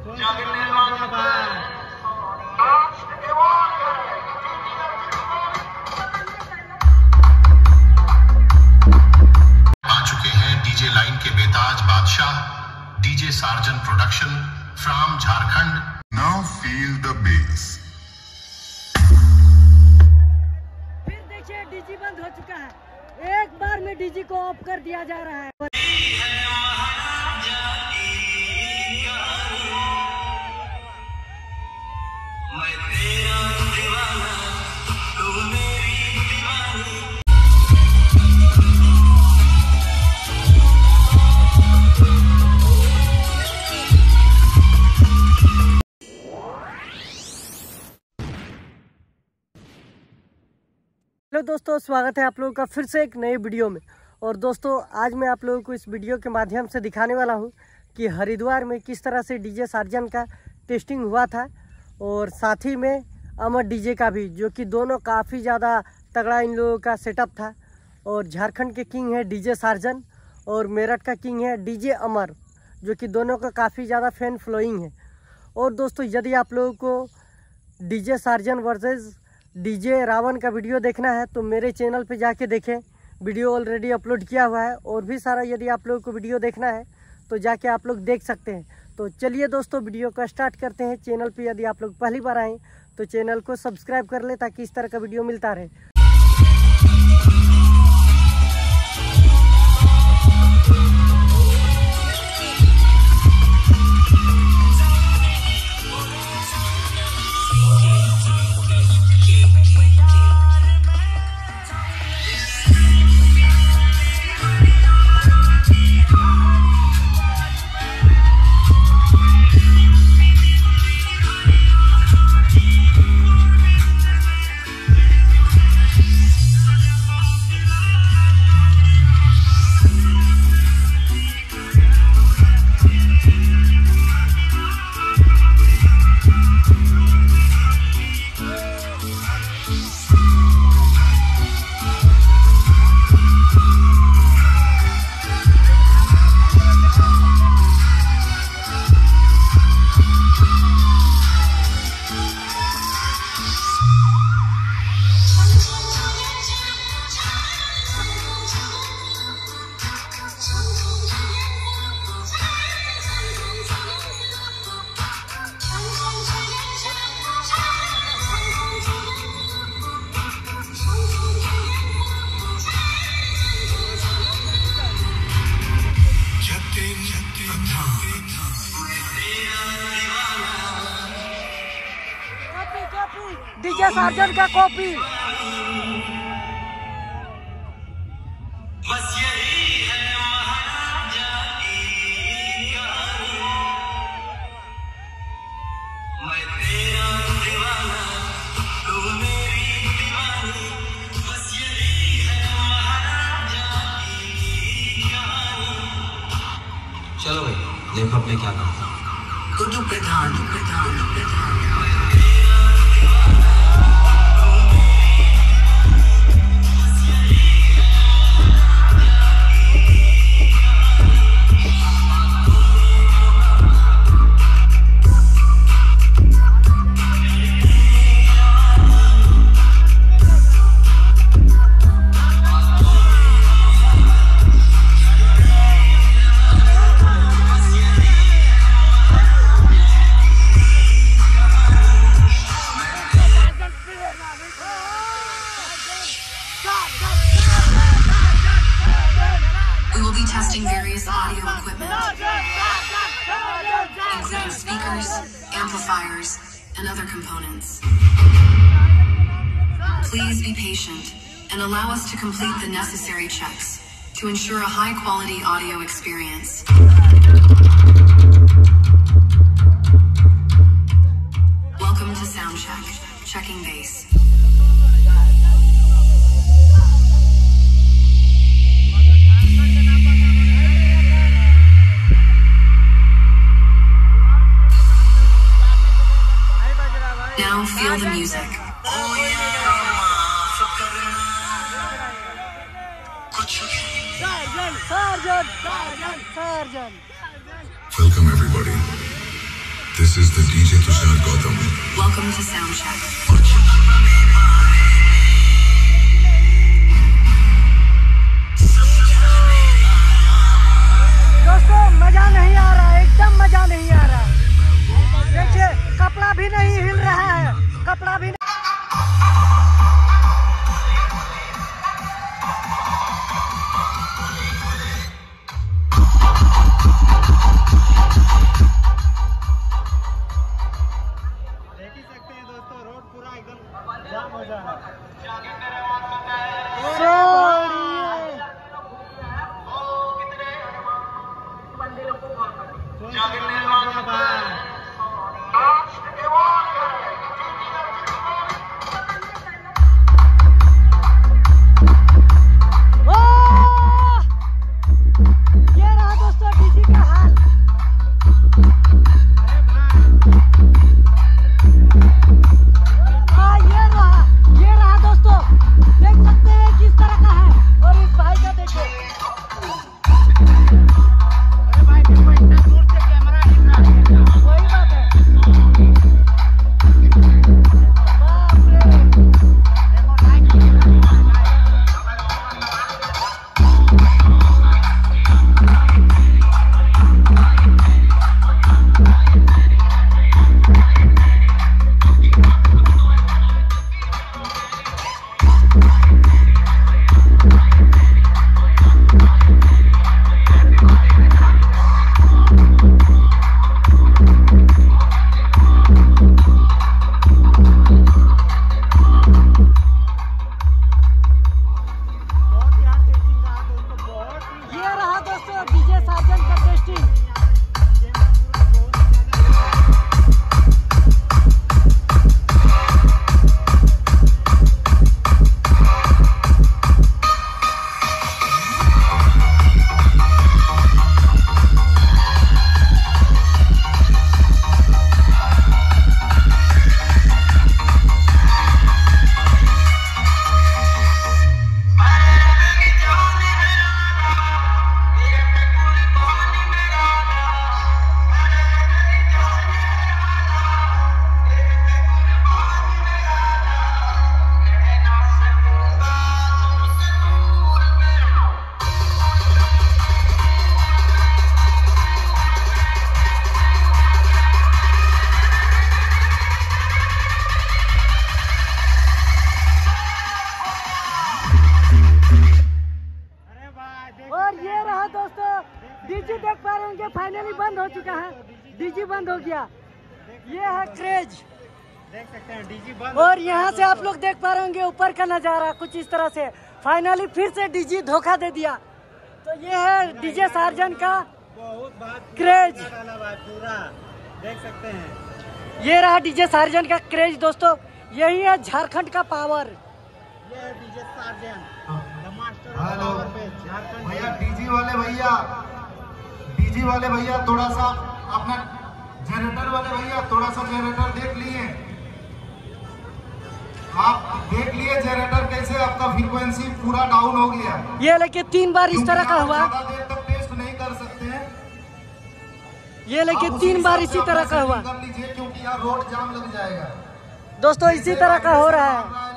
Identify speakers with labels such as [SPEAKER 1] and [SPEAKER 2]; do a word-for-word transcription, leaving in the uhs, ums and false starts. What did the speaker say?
[SPEAKER 1] चुके हैं DJ line के बेताज बादशाह DJ Sarjan production from Jharkhand. Now feel the bass.
[SPEAKER 2] फिर देखिए डीजी बंद हो चुका है, एक बार में डीजी को ऑफ कर दिया जा रहा है। हेलो दोस्तों, स्वागत है आप लोगों का फिर से एक नई वीडियो में। और दोस्तों आज मैं आप लोगों को इस वीडियो के माध्यम से दिखाने वाला हूं कि हरिद्वार में किस तरह से डीजे सार्जन का टेस्टिंग हुआ था और साथ ही में अमर डीजे का भी, जो कि दोनों काफ़ी ज़्यादा तगड़ा इन लोगों का सेटअप था। और झारखंड के किंग है डीजे सार्जन और मेरठ का किंग है डीजे अमर, जो कि दोनों का काफ़ी ज़्यादा फैन फॉलोइंग है। और दोस्तों यदि आप लोगों को DJ Sarjan versus DJ Ravan का वीडियो देखना है तो मेरे चैनल पे जाके देखें, वीडियो ऑलरेडी अपलोड किया हुआ है। और भी सारा यदि आप लोगों को वीडियो देखना है तो जाके आप लोग देख सकते हैं। तो चलिए दोस्तों वीडियो को स्टार्ट करते हैं। चैनल पे यदि आप लोग पहली बार आएँ तो चैनल को सब्सक्राइब कर लें ताकि इस तरह का वीडियो मिलता रहे। डीजे सार्जन का कॉपी। बस यही है महाराजा की कहानी, मैं तेरा दीवाना तू मेरी दीवानी, बस यही है महाराजा की कहानी। चलो भाई देखो अब मैं क्या करता हूँ। कुतुब प्रधान प्रधान प्रधान
[SPEAKER 3] testing various audio equipment, including speakers, amplifiers, and other components. Please be patient and allow us to complete the necessary checks to ensure a high-quality audio experience. Welcome to Soundcheck, checking bass. Now feel the music.
[SPEAKER 1] Welcome everybody. This is the D J Tushar Gautam.
[SPEAKER 3] Welcome to Soundcheck.
[SPEAKER 2] दोस्तों मजा नहीं आ रहा, एकदम मजा नहीं आ रहा। देखिए कपड़ा भी नहीं हिल रहा है, कपड़ा भी नहीं। डीजी देख पा रहे होंगे फाइनली बंद हो चुका है, डीजी बंद हो गया। ये है क्रेज,
[SPEAKER 4] देख सकते हैं डीजी बंद।
[SPEAKER 2] और यहाँ से आप लोग देख पा रहे होंगे ऊपर का नजारा कुछ इस तरह से। फाइनली फिर से डीजी धोखा दे दिया। तो ये है डीजे सार्जन का
[SPEAKER 4] बहुत बात
[SPEAKER 2] क्रेज,
[SPEAKER 4] पूरा देख सकते हैं।
[SPEAKER 2] ये रहा डीजे सार्जन का क्रेज दोस्तों, यही है झारखंड का पावर।
[SPEAKER 4] ये है DJ Sarjan the master of
[SPEAKER 5] hello
[SPEAKER 4] power पे झारखंड।
[SPEAKER 5] भैया डीजी वाले भैया, डीजी वाले भैया थोड़ा सा अपना जनरेटर वाले भैया थोड़ा सा जनरेटर देख लिए, आप देख लिए जनरेटर कैसे आपका फ्रीक्वेंसी पूरा डाउन हो गया।
[SPEAKER 2] ये लेके तीन बार इस तरह का हुआ,
[SPEAKER 5] ज्यादा देर तक टेस्ट नहीं कर सकते हैं।
[SPEAKER 2] ये लेके तीन बार इसी तरह का हुआ
[SPEAKER 5] कर लीजिए क्योंकि यहाँ रोड जाम लग जाएगा
[SPEAKER 2] दोस्तों, इसी तरह का हो रहा है।